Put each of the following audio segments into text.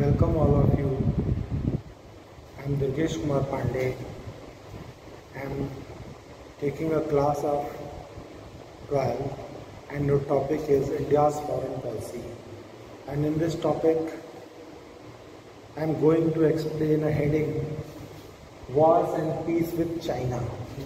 Welcome all of you. I am Durgesh Kumar Pandey. I am taking a class of 12 and your topic is India's foreign policy. And in this topic, I am going to explain a heading, Wars and Peace with China.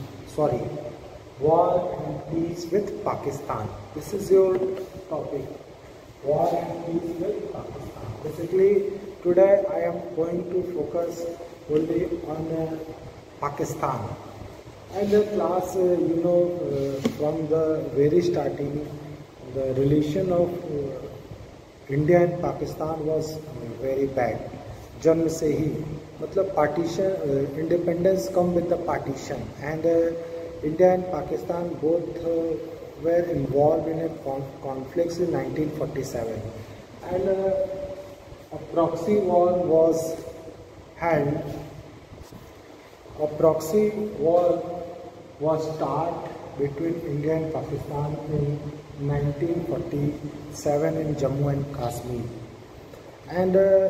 War and Peace with Pakistan. This is your topic, War and Peace with Pakistan. Basically, today I am going to focus only on Pakistan. And the class, from the very starting, the relation of India and Pakistan was very bad. जन्म से ही मतलब partition independence come with the partition and India and Pakistan both were involved in a conflicts in 1947 and a proxy war was held. A proxy war was started between India and Pakistan in 1947 in Jammu and Kashmir. And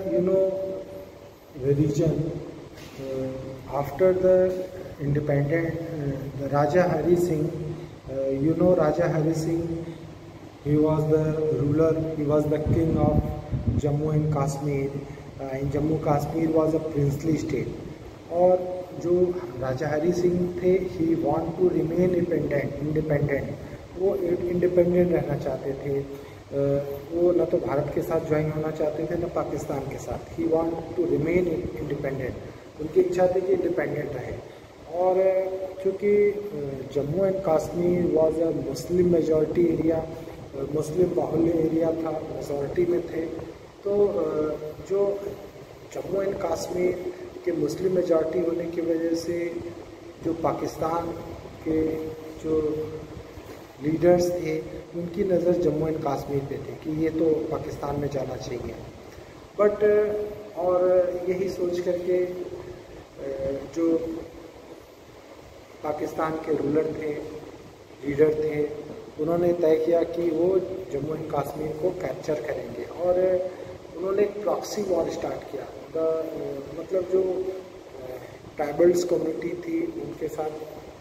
the region after the independent, the Raja Hari Singh, Raja Hari Singh, he was the ruler, he was the king of Jammu and Kashmir. In Jammu Kashmir was a princely state. और जो राजा हरी सिंह थे, he want to remain independent, वो independent रहना चाहते थे. वो न तो भारत के साथ ज्वाइन होना चाहते थे न पाकिस्तान के साथ. He want to remain independent. उनकी इच्छा थी कि इंडिपेंडेंट रहे. और क्योंकि Jammu and Kashmir was a Muslim majority area, Muslim बाहुल्य एरिया था, मेजॉरिटी में थे, तो जो जम्मू एंड कश्मीर के मुस्लिम मेजॉरिटी होने की वजह से जो पाकिस्तान के जो लीडर्स थे, उनकी नज़र जम्मू एंड कश्मीर पे थी कि ये तो पाकिस्तान में जाना चाहिए. बट और यही सोच करके जो पाकिस्तान के रूलर थे, लीडर थे, उन्होंने तय किया कि वो जम्मू एंड कश्मीर को कैप्चर करेंगे और उन्होंने एक प्रॉक्सी वॉर स्टार्ट किया. मतलब जो ट्राइबल्स कम्युनिटी थी उनके साथ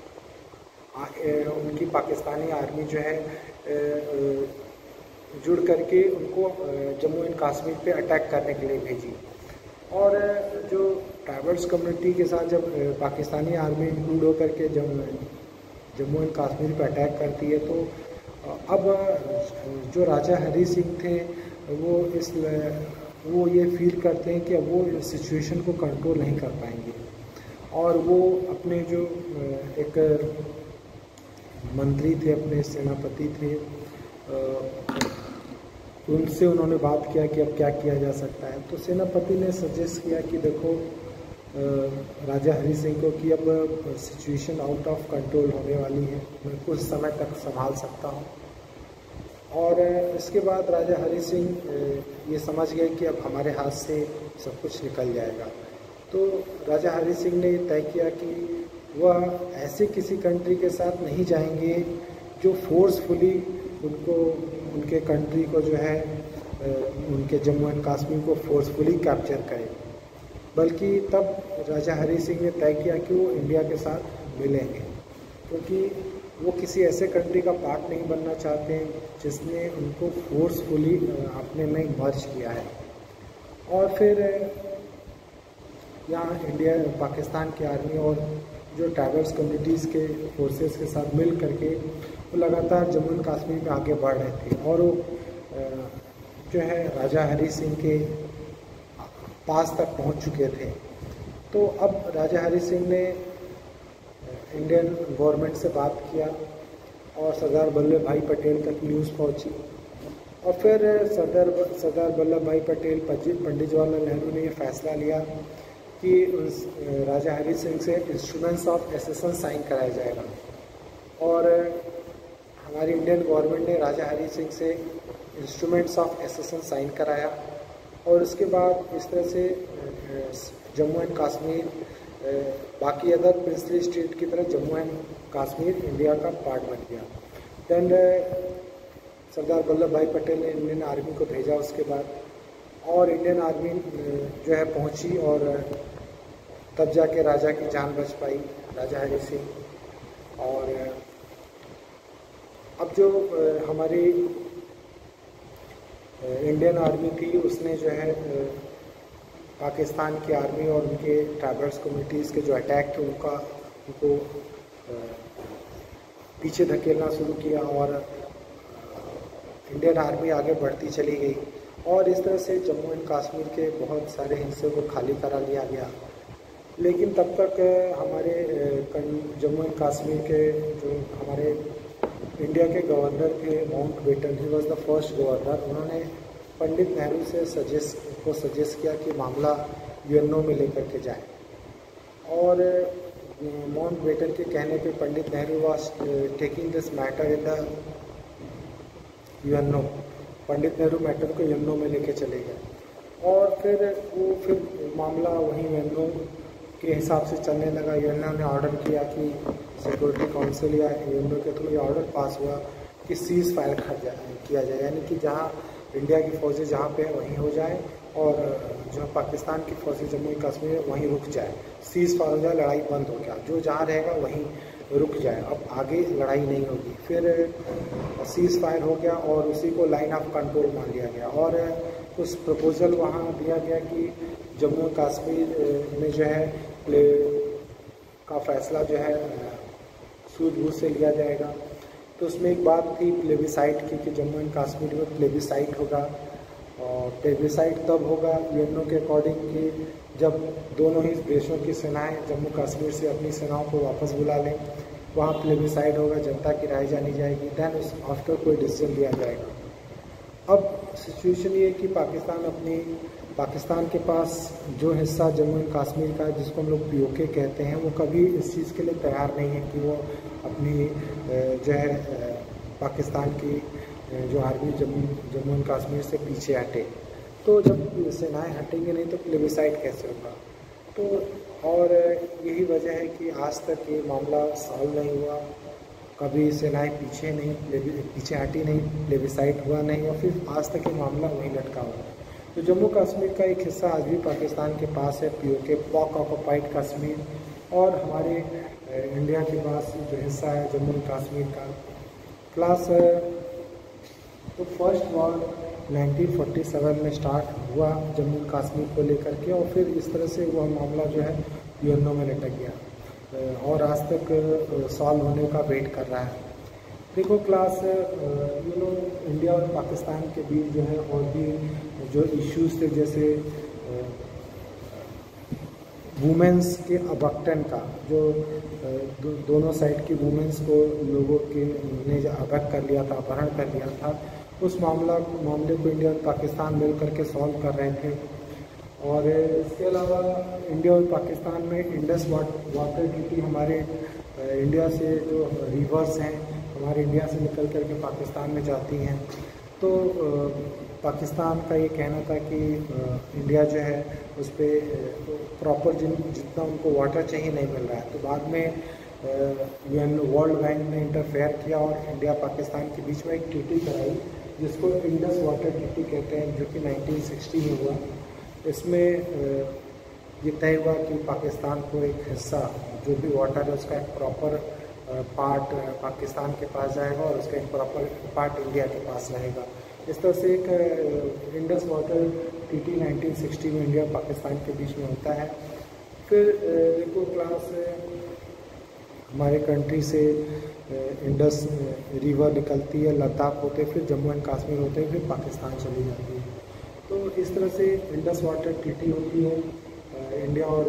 उनकी पाकिस्तानी आर्मी जो है जुड़ करके उनको जम्मू एंड कश्मीर पे अटैक करने के लिए भेजी. और जो ट्राइबल्स कम्युनिटी के साथ जब पाकिस्तानी आर्मी इंक्लूड होकर के जम्मू एंड कश्मीर पे अटैक करती है, तो अब जो राजा हरी सिंह थे वो ये फील करते हैं कि अब वो इस सिचुएशन को कंट्रोल नहीं कर पाएंगे. और वो अपने जो एक मंत्री थे, अपने सेनापति थे, उनसे उन्होंने बात किया कि अब क्या किया जा सकता है. तो सेनापति ने सजेस्ट किया कि देखो राजा हरी सिंह को कि अब सिचुएशन आउट ऑफ कंट्रोल होने वाली है, मैं कुछ समय तक संभाल सकता हूँ. और इसके बाद राजा हरी सिंह ये समझ गए कि अब हमारे हाथ से सब कुछ निकल जाएगा. तो राजा हरी सिंह ने तय किया कि वह ऐसे किसी कंट्री के साथ नहीं जाएंगे जो फोर्सफुली उनके कंट्री को जो है उनके जम्मू एंड कश्मीर को फोर्सफुली कैप्चर करे. बल्कि तब राजा हरी सिंह ने तय किया कि वो इंडिया के साथ मिलेंगे, क्योंकि वो किसी ऐसे कंट्री का पार्ट नहीं बनना चाहते जिसने उनको फोर्सफुली अपने में मर्ज किया है. और फिर यहाँ इंडिया पाकिस्तान की आर्मी और जो ट्राइबल्स कम्युनिटीज़ के फोर्सेस के साथ मिल करके वो लगातार जम्मू एंड कश्मीर में आगे बढ़ रहे थे. और वो जो है राजा हरी सिंह के पास तक पहुंच चुके थे. तो अब राजा हरी सिंह ने इंडियन गवर्नमेंट से बात किया और सरदार वल्लभ भाई पटेल तक न्यूज़ पहुंची. और फिर सरदार वल्लभ भाई पटेल, पंडित जवाहरलाल नेहरू ने ये फैसला लिया कि राजा हरी सिंह से इंस्ट्रूमेंट्स ऑफ एसेसन साइन कराया जाएगा. और हमारी इंडियन गवर्नमेंट ने राजा हरी सिंह से इंस्ट्रूमेंट्स ऑफ एसेसन साइन कराया. और उसके बाद इस तरह से जम्मू एंड कश्मीर बाकी अदर प्रिंसली स्टेट की तरह जम्मू एंड कश्मीर इंडिया का पार्ट बन गया. देन सरदार वल्लभ भाई पटेल ने इंडियन आर्मी को भेजा उसके बाद, और इंडियन आर्मी जो है पहुंची और तब जाके राजा की जान बच पाई, राजा हरि सिंह। और अब जो हमारी इंडियन आर्मी थी उसने जो है पाकिस्तान की आर्मी और उनके ट्राइबल्स कम्युनिटीज़ के जो अटैक थे उनको पीछे धकेलना शुरू किया और इंडियन आर्मी आगे बढ़ती चली गई और इस तरह से जम्मू एंड कश्मीर के बहुत सारे हिस्से को खाली करा लिया गया। लेकिन तब तक हमारे जम्मू एंड कश्मीर के जो हमारे इंडिया के गवर्नर थे Mountbatten, he was the first governor, उन्होंने पंडित नेहरू से सजेस्ट किया कि मामला यूएनओ में लेकर के जाए। और माउंटबेटन के कहने पे Pandit Nehru was taking this matter in the UNO. Pandit Nehru matter को यूएनओ में लेके चले गए और फिर मामला वहीं यूएनओ के हिसाब से चलने लगा। यूएनओ ने ऑर्डर किया कि सिक्योरिटी काउंसिल या यूएनओ के थ्रू ये ऑर्डर पास हुआ कि सीज़ फायर किया जाए, यानी कि जहाँ इंडिया की फ़ौजें जहाँ पे वहीं हो जाए और जो पाकिस्तान की फ़ौजें जम्मू कश्मीर वहीं रुक जाए, सीज़ फायर हो जाए, लड़ाई बंद हो गया, जो जहाँ रहेगा वहीं रुक जाए, अब आगे लड़ाई नहीं होगी। फिर सीज़ फायर हो गया और उसी को लाइन ऑफ कंट्रोल मान लिया गया और कुछ प्रपोजल वहाँ दिया गया कि जम्मू कश्मीर में जो है का फैसला जो है सूझबूझ से लिया जाएगा। तो उसमें एक बात थी प्लेबिसाइट की कि जम्मू एंड कश्मीर में प्लेबिसाइट होगा और प्लेबिसाइट तब होगा यूएनओ के अकॉर्डिंग कि जब दोनों ही देशों की सेनाएं जम्मू कश्मीर से अपनी सेनाओं को वापस बुला लें, वहाँ प्लेबिसाइट होगा, जनता की राय जानी जाएगी, दैन उस आफ्टर कोई डिसीजन लिया जाएगा। अब सिचुएशन ये कि पाकिस्तान के पास जो हिस्सा जम्मू एंड कश्मीर का जिसको हम लोग पीओके कहते हैं, वो कभी इस चीज़ के लिए तैयार नहीं है कि वो अपनी जो है पाकिस्तान की जो आर्मी जम्मू एंड कश्मीर से पीछे हटे। तो जब सेनाएं हटेंगे नहीं तो प्लेबिसाइट कैसे होगा? तो और यही वजह है कि आज तक ये मामला सॉल्व नहीं हुआ, कभी सेनाएं पीछे हटी नहीं, प्लेबिसाइट हुआ नहीं और फिर आज तक ये मामला वहीं लटका हुआ। तो जम्मू कश्मीर का एक हिस्सा आज भी पाकिस्तान के पास है, पीओके, पाक ऑक्युपाइड कश्मीर, और हमारे इंडिया के पास जो हिस्सा है जम्मू कश्मीर का प्लस। तो फर्स्ट वॉर 1947 में स्टार्ट हुआ जम्मू कश्मीर को लेकर के और फिर इस तरह से वह मामला जो है यूएनओ में लटक गया और आज तक सॉल्व होने का वेट कर रहा है। देखो क्लास, इंडिया और पाकिस्तान के बीच जो है और भी जो इश्यूज थे, जैसे वुमेंस के अबक्टन का, जो दोनों साइड की वुमेंस को लोगों के ने अबक कर लिया था, अपहरण कर लिया था, उस मामले को इंडिया और पाकिस्तान मिल करके सॉल्व कर रहे थे। और इसके अलावा इंडिया और पाकिस्तान में इंडस वाटर ट्रीटी, हमारे इंडिया से जो रिवर्स हैं हमारे इंडिया से निकल करके पाकिस्तान में जाती हैं, तो पाकिस्तान का ये कहना था कि इंडिया जो है उस पर प्रॉपर जितना उनको वाटर चाहिए नहीं मिल रहा है। तो बाद में यूएन वर्ल्ड बैंक ने इंटरफेयर किया और इंडिया पाकिस्तान के बीच में एक ट्रीटी कराई जिसको इंडस वाटर ट्रीटी कहते हैं, जो कि 1960 में हुआ। इसमें ये तय हुआ कि पाकिस्तान को एक हिस्सा, जो भी वाटर है उसका एक प्रॉपर पार्ट पाकिस्तान के पास जाएगा और उसका एक प्रॉपर पार्ट इंडिया के पास रहेगा। इस तरह से एक इंडस वाटर ट्रीटी 1960 में इंडिया पाकिस्तान के बीच में होता है। फिर देखो क्लास, हमारे कंट्री से इंडस रिवर निकलती है, लद्दाख होते, फिर जम्मू एंड कश्मीर होते, फिर पाकिस्तान चली जाती है। तो इस तरह से इंडस वाटर ट्रीटी होती है इंडिया और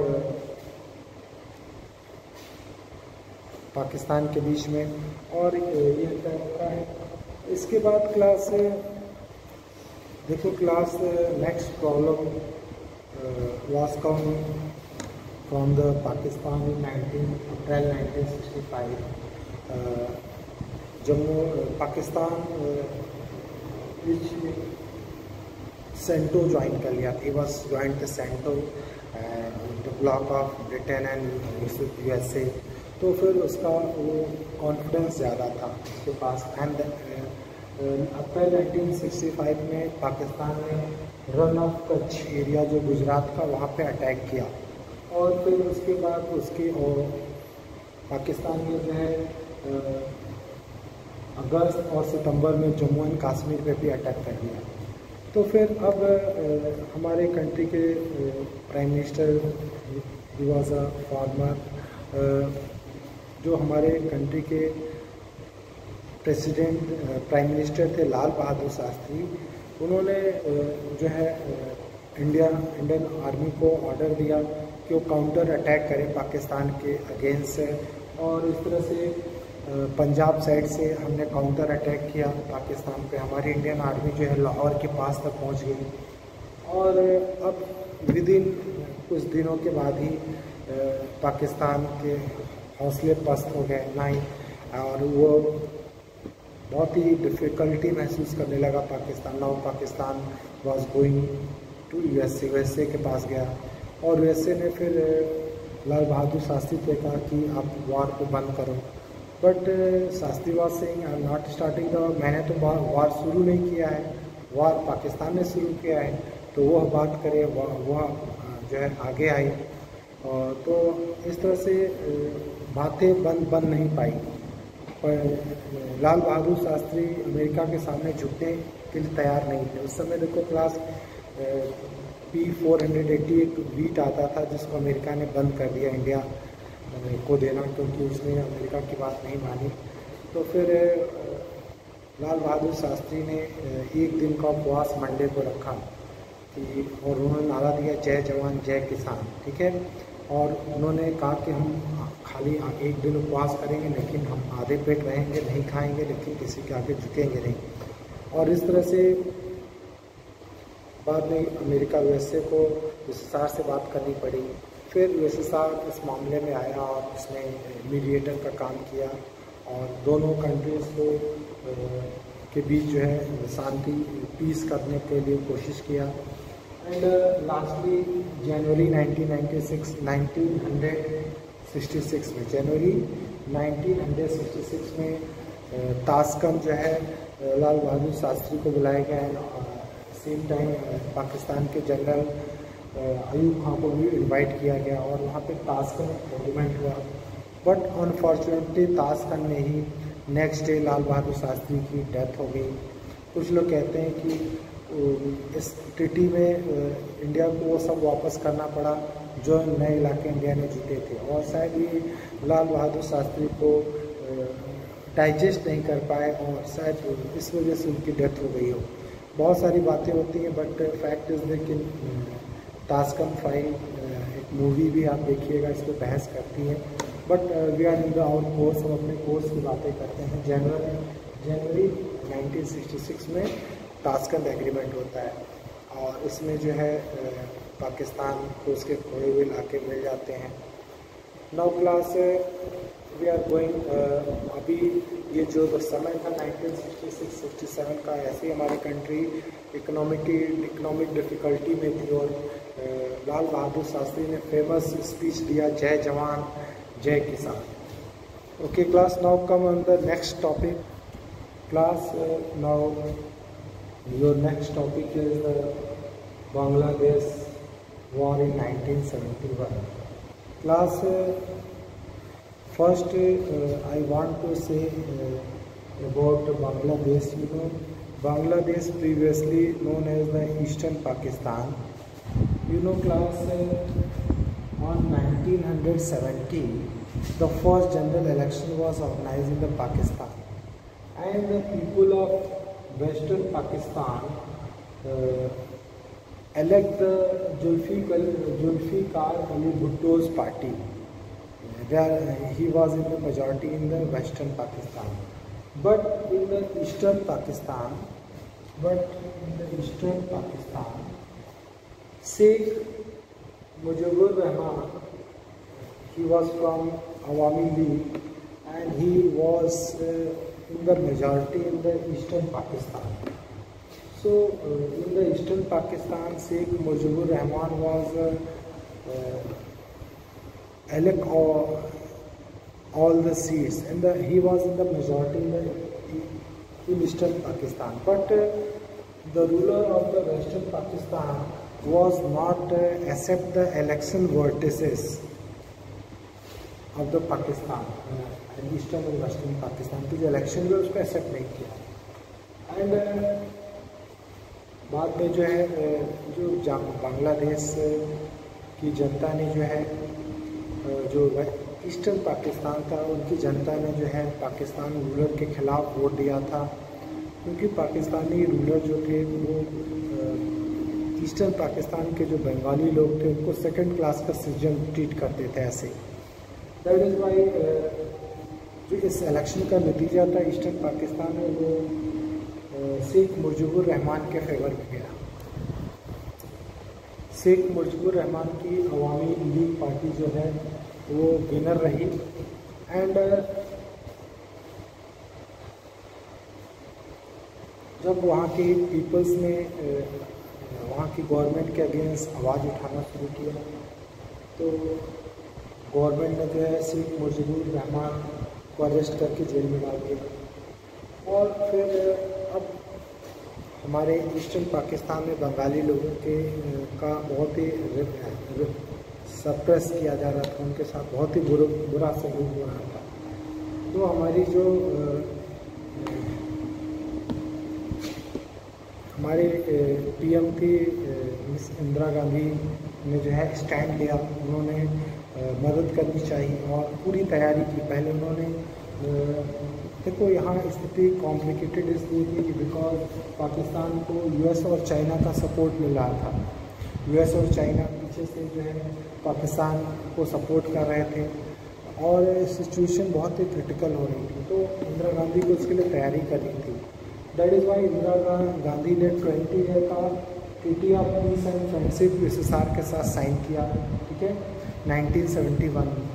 पाकिस्तान के बीच में, और ये तय होता है। इसके बाद क्लास देखो class, next problem was come from the Pakistan in April 1965। Jammu Pakistan CENTO join कर लिया, he was join the CENTO, the block of Britain and USA. तो फिर उसका वो कॉन्फिडेंस ज़्यादा था उसके पास। एंड अप्रैल 1965 में पाकिस्तान ने रन ऑफ कच्छ एरिया जो गुजरात का, वहाँ पे अटैक किया। और फिर उसके बाद उसके और पाकिस्तान में जो है अगस्त और सितंबर में जम्मू एंड कश्मीर पे भी अटैक कर दिया। तो फिर अब हमारे कंट्री के prime minister, he was a former, जो हमारे कंट्री के प्रेसिडेंट प्राइम मिनिस्टर थे लाल बहादुर शास्त्री, उन्होंने जो है इंडियन आर्मी को ऑर्डर दिया कि वो काउंटर अटैक करे पाकिस्तान के अगेंस्ट। और इस तरह से पंजाब साइड से हमने काउंटर अटैक किया पाकिस्तान पे। हमारी इंडियन आर्मी जो है लाहौर के पास तक पहुंच गई। और अब विदिन कुछ दिनों के बाद ही पाकिस्तान के हौसले पस्त हो गए नहीं, और वो बहुत ही डिफ़िकल्टी महसूस करने लगा Pakistan. Now Pakistan was going to USA के पास गया, और यूएसए ने फिर लाल बहादुर शास्त्री से कहा कि आप वार को बंद करो। But Shastri was saying I am not starting the, मैंने तो वार शुरू नहीं किया है, वार पाकिस्तान ने शुरू किया है। तो वह बात करे, वह जो है आगे आई। तो इस तरह से बातें बन नहीं पाई। पर लाल बहादुर शास्त्री अमेरिका के सामने झुकने के लिए तैयार नहीं थे। उस समय देखो क्लास P-480 एक बीट आता था, जिसको अमेरिका ने बंद कर दिया इंडिया को देना, क्योंकि उसने अमेरिका की बात नहीं मानी। तो फिर लाल बहादुर शास्त्री ने एक दिन का उपवास मंडे को रखा कि, और उन्होंने नारा दिया जय जवान जय किसान, ठीक है। और उन्होंने कहा कि हम खाली एक दिन उपवास करेंगे, लेकिन हम आधे पेट रहेंगे, नहीं खाएंगे, लेकिन किसी के आगे झुकेंगे नहीं। और इस तरह से बाद में अमेरिका यूएसए को यूएसएसआर से बात करनी पड़ी। फिर यूएसएसआर इस मामले में आया और उसने मीडिएटर का काम किया, और दोनों कंट्रीज़ को के बीच जो है शांति पीस करने के लिए कोशिश किया। एंड लास्टली जनवरी 1966 में जनवरी 1966 में ताशकंद जो है लाल बहादुर शास्त्री को बुलाया गया। सेम टाइम पाकिस्तान के जनरल अयूब खान को भी इनवाइट किया गया, और वहाँ पे ताशकंद एग्रीमेंट हुआ। बट अनफॉर्चुनेटली ताशकंद में ही नेक्स्ट डे लाल बहादुर शास्त्री की डेथ हो गई। कुछ लोग कहते हैं कि इस ट्रीटी में इंडिया को वो सब वापस करना पड़ा जो नए इलाके इंडिया ने जीते थे, और शायद ये लाल बहादुर शास्त्री को डाइजेस्ट नहीं कर पाए, और शायद इस वजह से उनकी डेथ हो गई हो। बहुत सारी बातें होती हैं, बट फैक्ट इज़ लेकिन ताशकंद फाइल एक मूवी भी आप देखिएगा, इस पर बहस करती है। But we are in the our course, हम अपने कोर्स की बातें करते हैं। जनवरी 1966 में ताशकंद एग्रीमेंट होता है, और इसमें जो है पाकिस्तान को उसके खोए हुए इलाके मिल जाते हैं। Now class we are going, अभी ये जो समय था 1966-67 का, ऐसे ही हमारी कंट्री इकोनॉमिक डिफ़िकल्टी में थी, और लाल बहादुर शास्त्री ने फेमस स्पीच दिया जय जवान जय किसान। Okay class, now come on the next topic class. Now your next topic is the Bangladesh war in 1971 class. First, I want to say about Bangladesh. You know, Bangladesh previously known as the Eastern Pakistan. You know, class, on 1970, the first general election was organized in the Pakistan, and the people of Western Pakistan elect the Zulfikar Ali Bhutto's party. He was in the majority in the Western Pakistan, but in the Eastern Pakistan, Sheikh Mujibur Rahman, he was from Awami League, and he was in the majority in the Eastern Pakistan. So in the Eastern Pakistan, Sheikh Mujibur Rahman was elect all the seats, and he was in the majority in Eastern Pakistan. But the ruler of the Western Pakistan was not accept the election vertices of the Pakistan, eastern और western Pakistan की जो election है उसको accept नहीं किया। And बाद में जो है जो बांग्लादेश की जनता ने जो है जो ईस्टर्न पाकिस्तान था उनकी जनता ने जो है पाकिस्तान रूलर के खिलाफ वोट दिया था, क्योंकि पाकिस्तानी रूलर जो थे वो ईस्टर्न पाकिस्तान के जो बंगाली लोग थे उनको सेकंड क्लास का सिटीजन ट्रीट करते थे ऐसे। दैट इज़ वाई जो इस इलेक्शन का नतीजा था ईस्टर्न पाकिस्तान में वो शेख मुजीबुर रहमान के फेवर में गया। शेख मुजीबुर रहमान की अवामी लीग पार्टी जो है वो विनर रही। एंड जब वहाँ की पीपल्स ने वहाँ की गवर्नमेंट के अगेंस्ट आवाज़ उठाना शुरू किया तो गवर्नमेंट ने जो है शेख मुजीबुर रहमान को अरेस्ट करके जेल में डाल दिया। और फिर अब हमारे ईस्टर्न पाकिस्तान में बंगाली लोगों के का बहुत ही सप्रेस किया जा रहा था, उनके साथ बहुत ही बुरा सलूक हो रहा था। तो हमारी जो हमारे पीएम थी मिस इंदिरा गांधी ने जो है स्टैंड लिया, उन्होंने मदद करनी चाहिए और पूरी तैयारी की। पहले उन्होंने देखो यहाँ स्थिति कॉम्प्लिकेटेड इसलिए थी बिकॉज पाकिस्तान को यूएस और चाइना का सपोर्ट मिल रहा था। यूएस और चाइना पीछे से जो है पाकिस्तान को सपोर्ट कर रहे थे और सिचुएशन बहुत ही क्रिटिकल हो रही थी, तो इंदिरा गांधी को उसके लिए तैयारी करनी थी। That is why Indira Gandhi ने 20 ईयर का treaty of peace and friendship USSR के साथ साइन किया, ठीक है, 1971 में।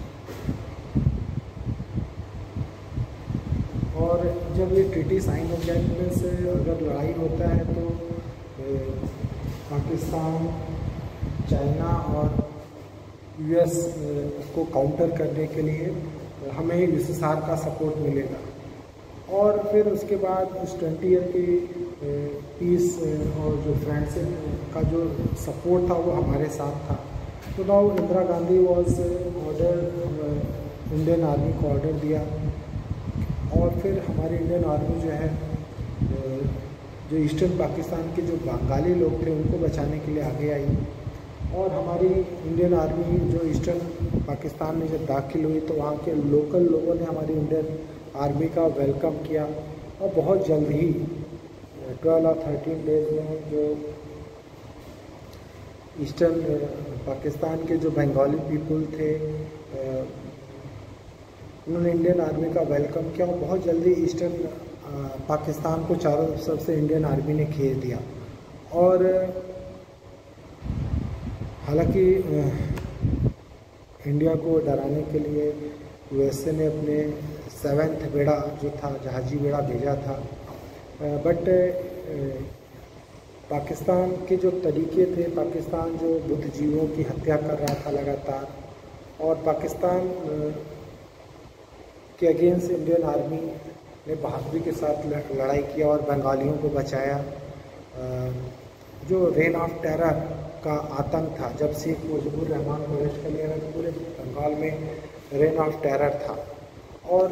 और जब ये ट्रीटी साइन हो गया इनमें से अगर लड़ाई होता है तो पाकिस्तान, चाइना और यूएस को काउंटर करने के लिए हमें यूएसएसआर का सपोर्ट मिलेगा। और फिर उसके बाद उस 20 ईयर की पीस और जो फ्रेंडशिप का जो सपोर्ट था वो हमारे साथ था। तो now Indira Gandhi was order, Indian army को ऑर्डर दिया और फिर हमारी इंडियन आर्मी जो है जो ईस्टर्न पाकिस्तान के जो बंगाली लोग थे उनको बचाने के लिए आगे आई। और हमारी इंडियन आर्मी जो ईस्टर्न पाकिस्तान में जब दाखिल हुई तो वहाँ के लोकल लोगों ने हमारी इंडियन आर्मी का वेलकम किया और बहुत जल्द ही 12 और 13 डेज में जो ईस्टर्न पाकिस्तान के जो बंगाली पीपल थे उन्होंने इंडियन आर्मी का वेलकम किया और बहुत जल्दी ईस्टर्न पाकिस्तान को चारों तरफ से इंडियन आर्मी ने घेर दिया। और हालांकि इंडिया को डराने के लिए यूएसए ने अपने 7th बेड़ा जो था जहाजी बेड़ा भेजा था, बट पाकिस्तान के जो तरीके थे, पाकिस्तान जो बुद्धिजीवियों की हत्या कर रहा था लगातार और पाकिस्तान के अगेंस्ट इंडियन आर्मी ने बहादुरी के साथ लड़ाई किया और बंगालियों को बचाया। जो रेन ऑफ टेरर का आतंक था, जब शेख मुजीबुर रहमान को अरेस्ट कर लिया गया तो पूरे बंगाल में रेन ऑफ टेरर था। और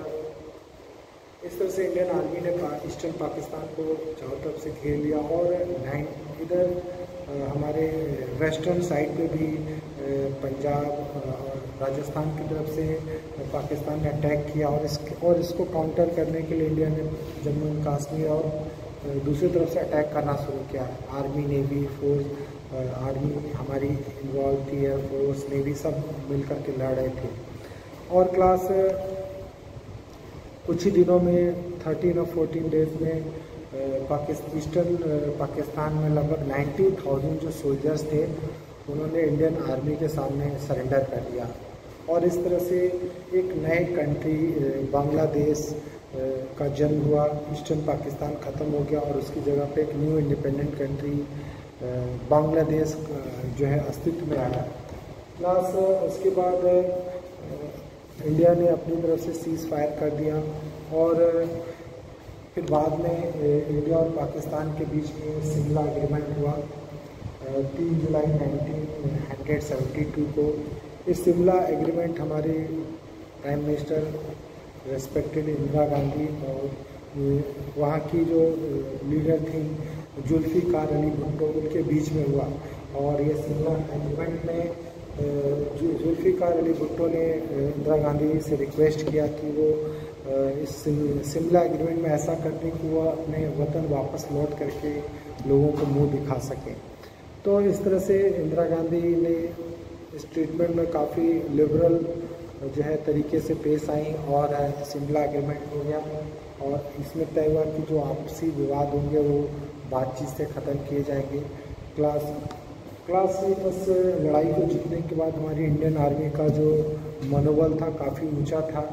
इस तरह से इंडियन आर्मी ने ईस्टर्न पाकिस्तान को चारों तरफ से घेर लिया और इधर हमारे वेस्टर्न साइड पे भी पंजाब और राजस्थान की तरफ से पाकिस्तान ने अटैक किया और इसको काउंटर करने के लिए इंडिया ने जम्मू एंड कश्मीर और दूसरी तरफ से अटैक करना शुरू किया। आर्मी, नेवी, फोर्स, आर्मी हमारी इन्वॉल्व थी, एयर फोर्स, नेवी सब मिलकर के लड़ रहे थे। और क्लास कुछ ही दिनों में 13 और 14 डेज में ईस्टर्न पाकिस्तान में लगभग 90,000 जो सोल्जर्स थे उन्होंने इंडियन आर्मी के सामने सरेंडर कर दिया। और इस तरह से एक नए कंट्री बांग्लादेश का जन्म हुआ। ईस्टर्न पाकिस्तान ख़त्म हो गया और उसकी जगह पे एक न्यू इंडिपेंडेंट कंट्री बांग्लादेश जो है अस्तित्व में आया। प्लस उसके बाद इंडिया ने अपनी तरफ से सीज़ फायर कर दिया और फिर बाद में इंडिया और पाकिस्तान के बीच में शिमला एग्रीमेंट हुआ 3 जुलाई 1972 को। इस शिमला एग्रीमेंट हमारे prime minister respected Indira Gandhi और वहाँ की जो लीडर थी जुल्फ़िकार अली भुट्टो, उनके बीच में हुआ। और ये शिमला एग्रीमेंट में जुल्फ़िकार अली भुट्टो ने इंदिरा गांधी से रिक्वेस्ट किया कि वो इस शिमला एग्रीमेंट में ऐसा करने कि वो अपने वतन वापस लौट करके लोगों को मुंह दिखा सकें। तो इस तरह से इंदिरा गांधी ने इस ट्रीटमेंट में काफ़ी लिबरल जो है तरीके से पेश आई और शिमला एग्रीमेंट हो गया। और इसमें तय हुआ कि जो आपसी विवाद होंगे वो बातचीत से ख़त्म किए जाएंगे। क्लास बस लड़ाई को जीतने के बाद हमारी इंडियन आर्मी का जो मनोबल था काफ़ी ऊंचा था।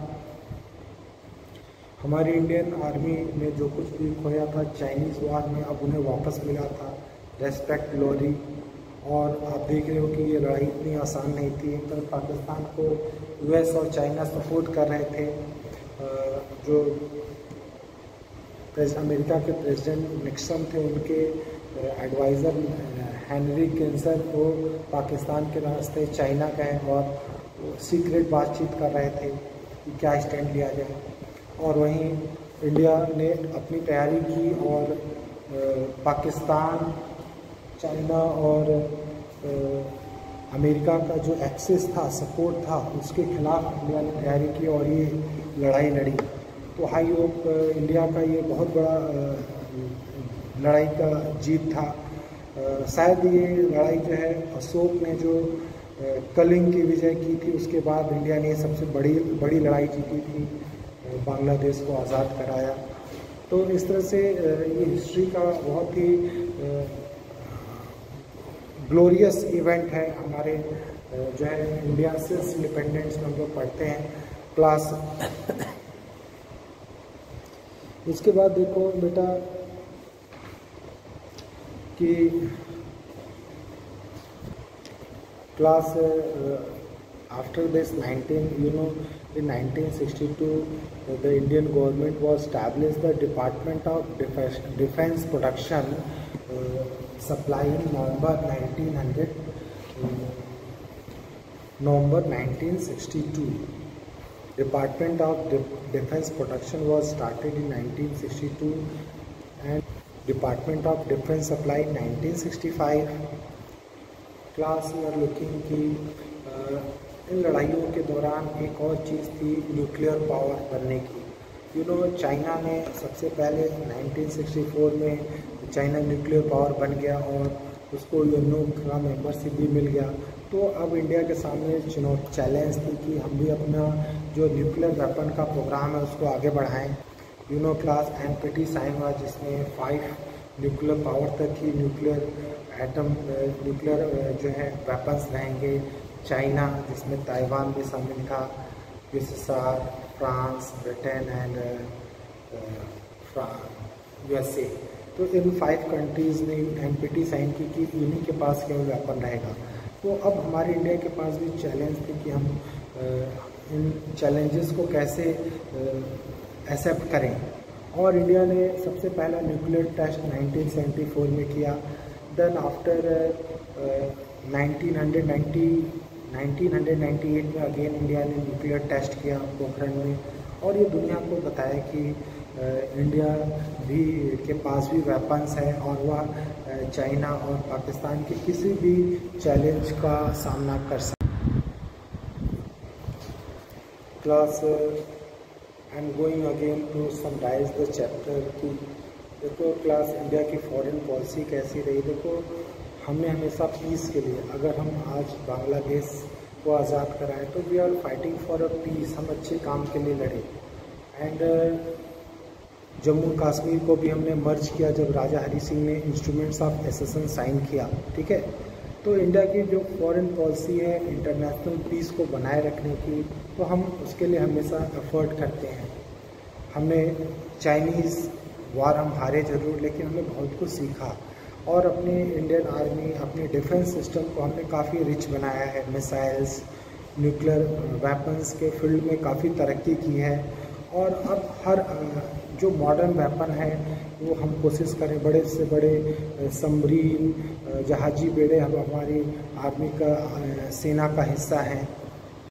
हमारी इंडियन आर्मी ने जो कुछ भी खोया था चाइनीज़ वार में, अब उन्हें वापस मिला था, रेस्पेक्ट ग्लोरी। और आप देख रहे हो कि ये लड़ाई इतनी आसान नहीं थी। एक तरफ पाकिस्तान को यूएस और चाइना सपोर्ट कर रहे थे, जो अमेरिका के प्रेसिडेंट निक्सन थे उनके एडवाइज़र हेनरी किसिंजर को पाकिस्तान के रास्ते चाइना गए और सीक्रेट बातचीत कर रहे थे कि क्या स्टैंड लिया जाए। और वहीं इंडिया ने अपनी तैयारी की और पाकिस्तान, चाइना और अमेरिका का जो एक्सेस था, सपोर्ट था, उसके खिलाफ इंडिया ने तैयारी की और ये लड़ाई लड़ी। तो आई होप इंडिया का ये बहुत बड़ा लड़ाई का जीत था। शायद ये लड़ाई जो है अशोक ने जो कलिंग की विजय की थी उसके बाद इंडिया ने सबसे बड़ी लड़ाई जीती थी, बांग्लादेश को आज़ाद कराया। तो इस तरह से ये हिस्ट्री का बहुत ही ग्लोरियस इवेंट है हमारे जो है इंडिया से इंडिपेंडेंस में हम लोग पढ़ते हैं क्लास। इसके बाद देखो बेटा कि class after this in 1962 the Indian government was established the Department of Defense Production supply in November 1962. Department of Defense Production was started in 1962 and Department of Defense Supply in 1965. Class we are looking कि इन लड़ाइयों के दौरान एक और चीज़ थी nuclear power बनने की। China ने सबसे पहले 1964 में चाइना न्यूक्लियर पावर बन गया और उसको यूएनओ का मेंबरशिप भी मिल गया। तो अब इंडिया के सामने चैलेंज थी कि हम भी अपना जो न्यूक्लियर वेपन का प्रोग्राम है उसको आगे बढ़ाएं। क्लास NPT साइन हुआ जिसमें 5 न्यूक्लियर पावर तक ही न्यूक्लियर जो है वेपन्स रहेंगे। चाइना जिसमें ताइवान भी शामिल था, USSR, France, Britain and USA। तो इन 5 कंट्रीज़ ने NPT साइन की कि इन्हीं के पास केवल वेपन रहेगा। तो अब हमारे इंडिया के पास भी चैलेंज थे कि हम इन चैलेंजेस को कैसे एक्सेप्ट करें। और इंडिया ने सबसे पहला न्यूक्लियर टेस्ट 1974 में किया। देन आफ्टर 1998 में अगेन इंडिया ने न्यूक्लियर टेस्ट किया पोखरण में और ये दुनिया को बताया कि इंडिया भी के पास भी वेपन्स है और वह चाइना और पाकिस्तान के किसी भी चैलेंज का सामना कर सकता। Class I am going again to summarize the chapter कि देखो क्लास इंडिया की फॉरेन पॉलिसी कैसी रही। देखो हमने हमेशा पीस के लिए, अगर हम आज बांग्लादेश को आज़ाद कराएं तो we are fighting for a peace, हम अच्छे काम के लिए लड़े। एंड जम्मू कश्मीर को भी हमने मर्ज किया जब राजा हरी सिंह ने इंस्ट्रूमेंट्स ऑफ एसेशन साइन किया, ठीक है। तो इंडिया की जो फॉरेन पॉलिसी है इंटरनेशनल पीस को बनाए रखने की, तो हम उसके लिए हमेशा एफर्ट करते हैं। हमने चाइनीज़ वार हम हारे ज़रूर, लेकिन हमने बहुत कुछ सीखा और अपनी इंडियन आर्मी, अपने डिफेंस सिस्टम को हमने काफ़ी रिच बनाया है। मिसाइल्स, न्यूक्लियर वेपन्स के फील्ड में काफ़ी तरक्की की है और अब हर जो मॉडर्न वेपन है वो हम कोशिश करें, बड़े से बड़े सबमरीन, जहाजी बेड़े हम हमारी आर्मी का सेना का हिस्सा हैं,